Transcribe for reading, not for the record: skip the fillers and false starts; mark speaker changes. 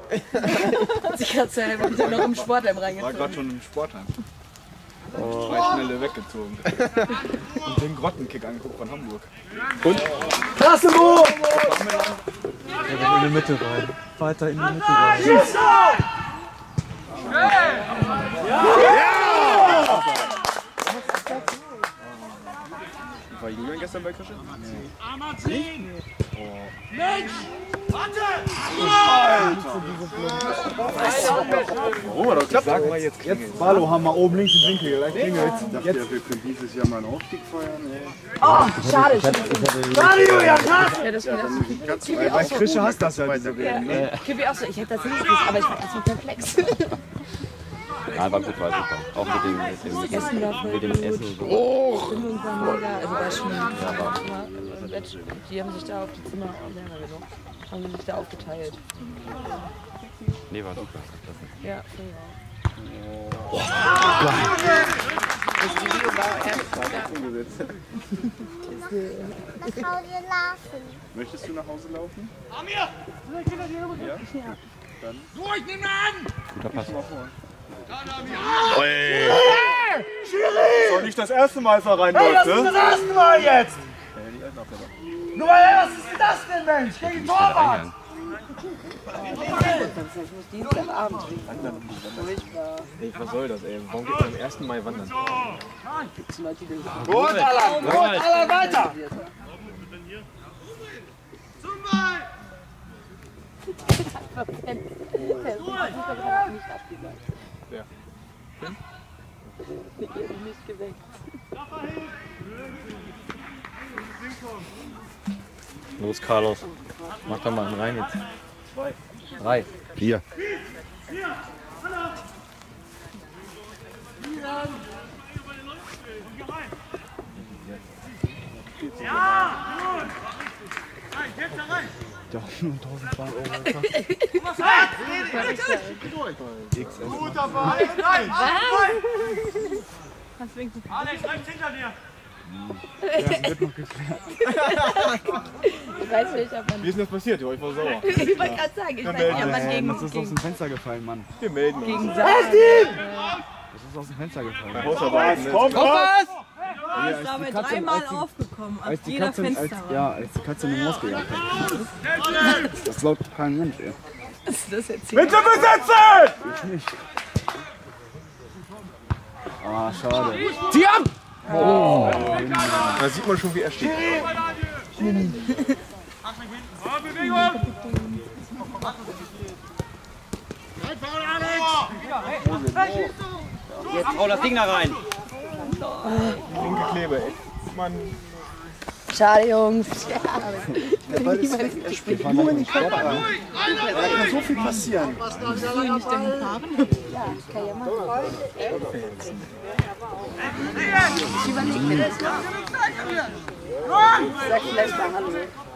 Speaker 1: Ich gerade selber noch im Sportheim reingezogen.
Speaker 2: War gerade schon im Sportheim. Zwei Schnelle weggezogen. Und den Grottenkick angeguckt von Hamburg.
Speaker 3: Und? Klasse, Mo! In die Mitte rein. Weiter in die Mitte rein.
Speaker 2: War Julian gestern bei Krische?
Speaker 4: Nee. Mensch! Warte!
Speaker 2: Oh, das sag mal jetzt.
Speaker 3: Jetzt Ballo haben wir oben links im Winkel. Gleich klingelt.
Speaker 2: Ich dachte, wir können dieses Jahr mal einen Aufstieg feiern.
Speaker 1: Oh, schade.
Speaker 3: Schade, Julian!
Speaker 1: Ja, das war
Speaker 3: Bei Krische hast du das ja diese Reden.
Speaker 1: Kibi auch so, ich hätte das nicht gewusst, aber ich war erstmal perplex.
Speaker 5: Ja, war gut, war super. Auch mit dem Essen.
Speaker 1: Mit dem Essen.
Speaker 5: Oh!
Speaker 1: Stimmung war mega, also war schon. Die haben sich da auf die Zimmer, haben sich da aufgeteilt.
Speaker 5: Nee, war super.
Speaker 1: Ja,
Speaker 5: Oh,
Speaker 1: das Video war erst
Speaker 2: Umgesetzt.
Speaker 6: Nach Hause laufen.
Speaker 2: Möchtest du nach Hause laufen?
Speaker 4: Amir!
Speaker 2: Ja? Dann.
Speaker 4: Ruhig, nimm ihn an!
Speaker 5: guter Pass.
Speaker 2: Soll nicht das erste Mal rein,
Speaker 3: Hey, das ist
Speaker 2: Leute?
Speaker 3: das erste Mal jetzt! Nur mal, was ist denn das denn, Mensch? Gegen den Torwart!
Speaker 1: Ich muss Dienstagabend trinken.
Speaker 2: Ey, was soll das, ey? Warum geht man am 1. Mai wandern?
Speaker 1: Gibt's Leute, die das
Speaker 3: Gut, Alan! Gut, Alan, weiter!
Speaker 1: nicht abgesagt.
Speaker 2: Ja.
Speaker 1: Ich habe nicht geweckt.
Speaker 5: Los, Carlos. Mach doch mal einen rein jetzt. 3. 4.
Speaker 4: Ja! Nein, jetzt da rein!
Speaker 3: Ja, nur 1200 €.
Speaker 4: Was hat? Gut dabei! Nein! Alex, rechts hinter dir!
Speaker 3: Ja, wird noch geklärt.
Speaker 1: Ich weiß nicht, ob man.
Speaker 2: Wie ist denn das passiert? Ich war sauer.
Speaker 1: Ich wollte gerade sagen, ich weiß nicht, ob man gegen.
Speaker 3: Das ist aus dem Fenster gefallen, Mann.
Speaker 2: Wir melden uns.
Speaker 1: Gegen
Speaker 3: Das ist aus dem Fenster gefallen.
Speaker 2: Komm, was?
Speaker 3: Ja,
Speaker 1: ist dabei dreimal aufgekommen, auf
Speaker 3: als die
Speaker 1: jeder
Speaker 3: Katze, als die eine Maus gejagt hat. Das glaubt kein Mensch, ey.
Speaker 1: Hast du das erzählt?
Speaker 2: Bitte besetzen!
Speaker 3: Ich nicht. Ah, schade.
Speaker 2: Zieh ab! Oh. Da sieht man schon, wie er steht.
Speaker 4: Bewegung!
Speaker 5: Jetzt hau das Ding da rein.
Speaker 2: Linke Klebe, ey. Mann.
Speaker 1: Schade, Jungs.
Speaker 3: Der Ball ist weg. Er spielt nur in die Körper rein. Da kann so viel passieren.
Speaker 1: Ich überlege mir das. Sag vielleicht mal Hallo.